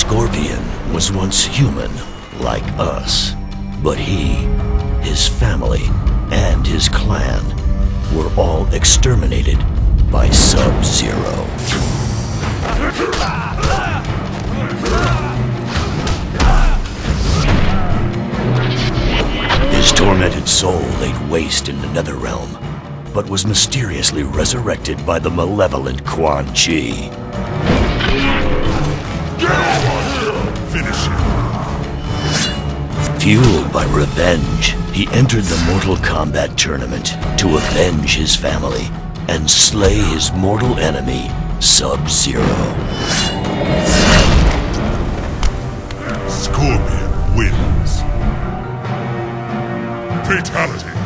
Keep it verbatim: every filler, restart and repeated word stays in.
Scorpion was once human, like us. But he, his family, and his clan were all exterminated by Sub-Zero. His tormented soul laid waste in the Netherrealm, but was mysteriously resurrected by the malevolent Quan Chi. Finish him. Fueled by revenge, he entered the Mortal Kombat tournament to avenge his family and slay his mortal enemy, Sub-Zero. Scorpion wins. Fatality.